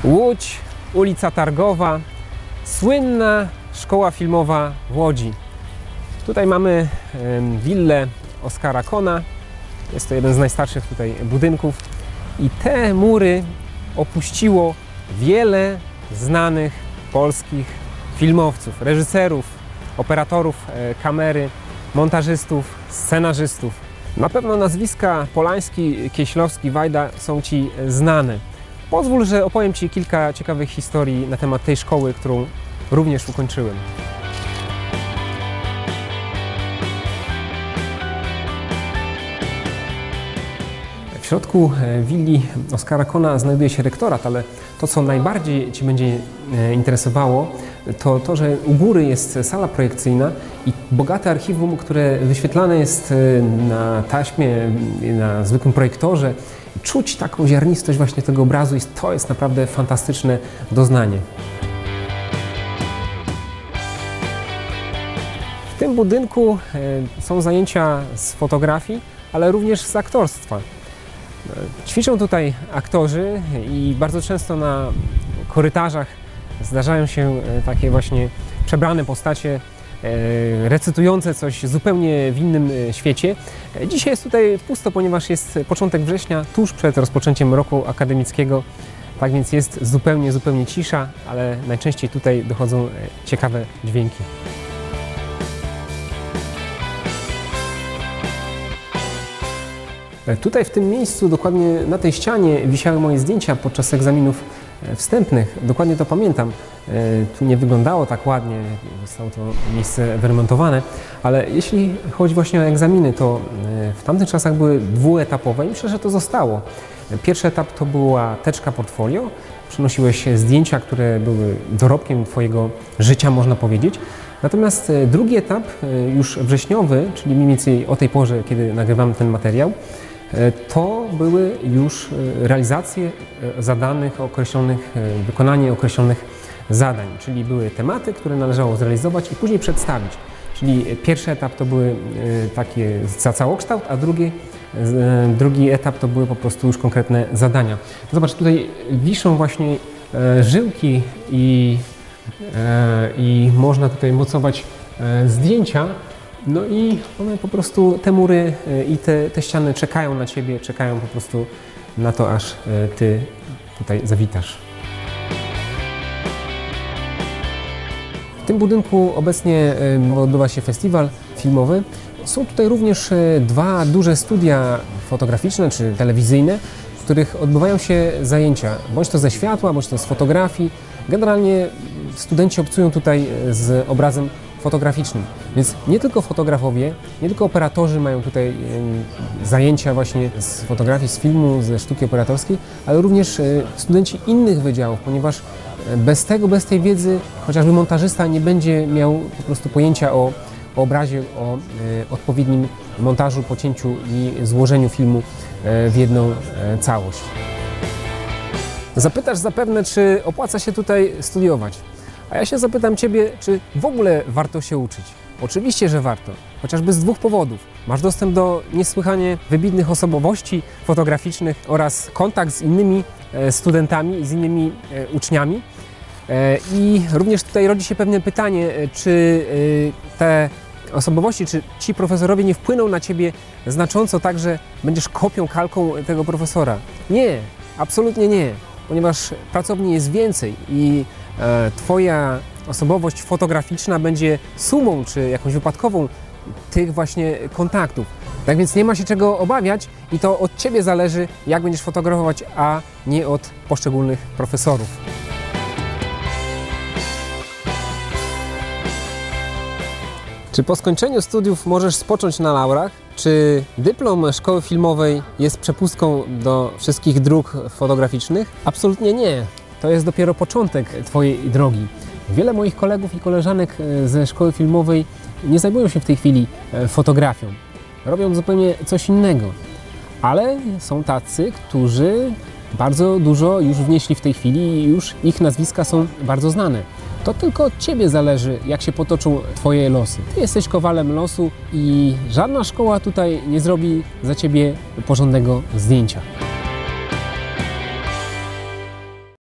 Łódź, ulica Targowa, słynna szkoła filmowa w Łodzi. Tutaj mamy willę Oskara Kohna. Jest to jeden z najstarszych tutaj budynków i te mury opuściło wiele znanych polskich filmowców, reżyserów, operatorów kamery, montażystów, scenarzystów. Na pewno nazwiska Polański, Kieślowski, Wajda są Ci znane. Pozwól, że opowiem Ci kilka ciekawych historii na temat tej szkoły, którą również ukończyłem. W środku willi Oskara Kohna znajduje się rektorat, ale to, co najbardziej Ci będzie interesowało, to to, że u góry jest sala projekcyjna i bogate archiwum, które wyświetlane jest na taśmie, na zwykłym projektorze. Czuć taką ziarnistość właśnie tego obrazu i to jest naprawdę fantastyczne doznanie. W tym budynku są zajęcia z fotografii, ale również z aktorstwa. Ćwiczą tutaj aktorzy i bardzo często na korytarzach zdarzają się takie właśnie przebrane postacie recytujące coś zupełnie w innym świecie. Dzisiaj jest tutaj pusto, ponieważ jest początek września, tuż przed rozpoczęciem roku akademickiego. Tak więc jest zupełnie cisza, ale najczęściej tutaj dochodzą ciekawe dźwięki. Tutaj w tym miejscu, dokładnie na tej ścianie, wisiały moje zdjęcia podczas egzaminów wstępnych. Dokładnie to pamiętam. Tu nie wyglądało tak ładnie, zostało to miejsce wyremontowane, ale jeśli chodzi właśnie o egzaminy, to w tamtych czasach były dwuetapowe i myślę, że to zostało. Pierwszy etap to była teczka portfolio. Przynosiłeś zdjęcia, które były dorobkiem Twojego życia, można powiedzieć. Natomiast drugi etap, już wrześniowy, czyli mniej więcej o tej porze, kiedy nagrywamy ten materiał, to były już realizacje zadanych, określonych, wykonanie określonych zadań, czyli były tematy, które należało zrealizować i później przedstawić. Czyli pierwszy etap to były takie za całokształt, a drugi etap to były po prostu już konkretne zadania. Zobacz, tutaj wiszą właśnie żyłki i można tutaj mocować zdjęcia. No i one po prostu, te mury i te ściany czekają na Ciebie, czekają po prostu na to, aż Ty tutaj zawitasz. W tym budynku obecnie odbywa się festiwal filmowy. Są tutaj również dwa duże studia fotograficzne czy telewizyjne, w których odbywają się zajęcia, bądź to ze światła, bądź to z fotografii. Generalnie studenci obcują tutaj z obrazem fotograficznym. Więc nie tylko fotografowie, nie tylko operatorzy mają tutaj zajęcia właśnie z fotografii, z filmu, ze sztuki operatorskiej, ale również studenci innych wydziałów, ponieważ bez tej wiedzy chociażby montażysta nie będzie miał po prostu pojęcia o obrazie, o odpowiednim montażu, pocięciu i złożeniu filmu w jedną całość. Zapytasz zapewne, czy opłaca się tutaj studiować. A ja się zapytam Ciebie, czy w ogóle warto się uczyć? Oczywiście, że warto, chociażby z dwóch powodów. Masz dostęp do niesłychanie wybitnych osobowości fotograficznych oraz kontakt z innymi studentami, z innymi uczniami. I również tutaj rodzi się pewne pytanie, czy te osobowości, czy ci profesorowie nie wpłyną na Ciebie znacząco tak, że będziesz kopią, kalką tego profesora? Nie, absolutnie nie, ponieważ pracowni jest więcej i Twoja osobowość fotograficzna będzie sumą czy jakąś wypadkową tych właśnie kontaktów. Tak więc nie ma się czego obawiać i to od Ciebie zależy, jak będziesz fotografować, a nie od poszczególnych profesorów. Czy po skończeniu studiów możesz spocząć na laurach? Czy dyplom szkoły filmowej jest przepustką do wszystkich dróg fotograficznych? Absolutnie nie. To jest dopiero początek Twojej drogi. Wiele moich kolegów i koleżanek ze szkoły filmowej nie zajmują się w tej chwili fotografią. Robią zupełnie coś innego. Ale są tacy, którzy bardzo dużo już wnieśli w tej chwili i już ich nazwiska są bardzo znane. To tylko od Ciebie zależy, jak się potoczą Twoje losy. Ty jesteś kowalem losu i żadna szkoła tutaj nie zrobi za Ciebie porządnego zdjęcia.